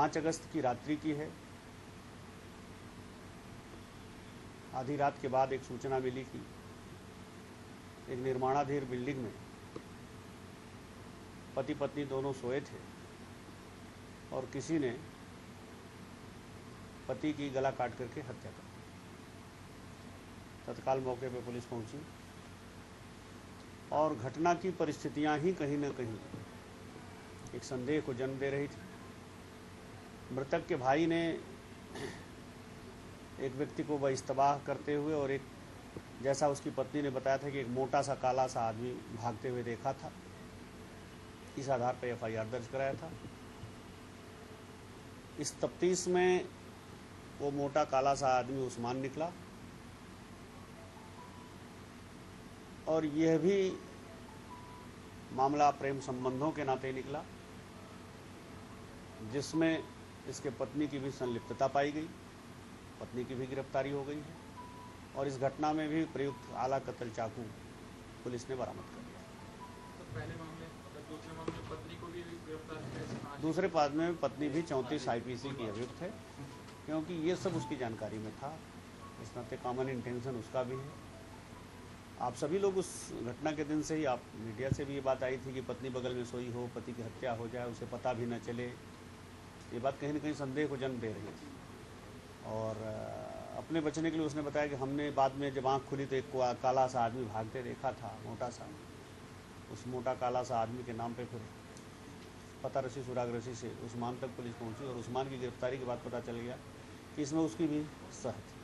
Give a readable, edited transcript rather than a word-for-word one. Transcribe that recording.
5 अगस्त की रात्रि की है। आधी रात के बाद एक सूचना मिली कि एक निर्माणाधीन बिल्डिंग में पति पत्नी दोनों सोए थे और किसी ने पति की गला काट करके हत्या कर दी। तत्काल मौके पर पुलिस पहुंची और घटना की परिस्थितियां ही कहीं न कहीं एक संदेह को जन्म दे रही थी। मृतक के भाई ने एक व्यक्ति को बइस्तबाह करते हुए और एक, जैसा उसकी पत्नी ने बताया था, कि एक मोटा सा काला सा आदमी भागते हुए देखा था। इस आधार पर एफआईआर दर्ज कराया था। इस तफ्तीश में वो मोटा काला सा आदमी उस्मान निकला और यह भी मामला प्रेम संबंधों के नाते निकला, जिसमें इसके पत्नी की भी संलिप्तता पाई गई। पत्नी की भी गिरफ्तारी हो गई है और इस घटना में भी प्रयुक्त आला कत्ल चाकू पुलिस ने बरामद कर लिया। तो पहले मामले, दूसरे मामले में पत्नी को भी गिरफ्तार किया। दूसरे मामले में पत्नी भी 34 आईपीसी की अभियुक्त है, क्योंकि ये सब उसकी जानकारी में था। इस नाते कॉमन इंटेंशन उसका भी है। आप सभी लोग उस घटना के दिन से ही, आप मीडिया से भी ये बात आई थी कि पत्नी बगल में सोई हो, पति की हत्या हो जाए, उसे पता भी न चले। ये बात कहीं न कहीं संदेह को जन्म दे रही थी और अपने बचने के लिए उसने बताया कि हमने बाद में जब आँख खुली तो एक काला सा आदमी भागते देखा था, मोटा सा। उस मोटा काला सा आदमी के नाम पे फिर पता रसी सुराग रसी से उस्मान तक पुलिस पहुंची और उस्मान की गिरफ्तारी के बाद पता चल गया कि इसमें उसकी भी सह थी।